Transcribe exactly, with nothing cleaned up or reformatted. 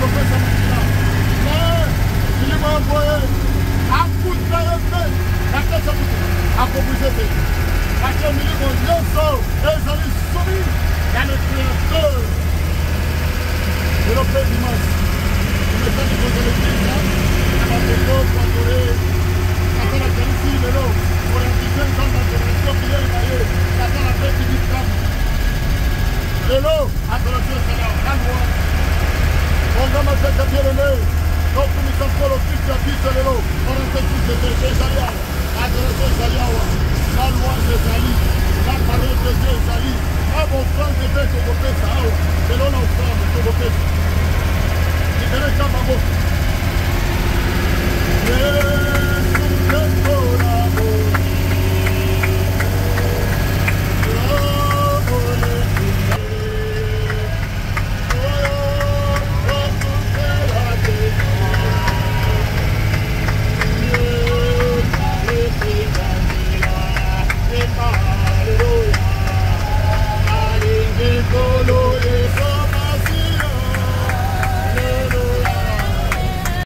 tokopesa makila mais milimo ya boye akuta ye mpe nakesa kutu akobrise te parce milimo nyonso ezali soumis dans le créateur de l'opé dimanche omesani kozala eglise abapeko koadore kazala kalisi lelo koyakise nzambe adoration bilei na ye kazala mpe kidikamu lelo adoration ezala kalwa ongama teka bielele tokumisa nkolo kristo ya biso lelo orante kristo ezali awa adoration ezali awa na louange ezali na parole de Dieu ezali na bofrande mpe tokopesa awa lelo na ofrande tokopesa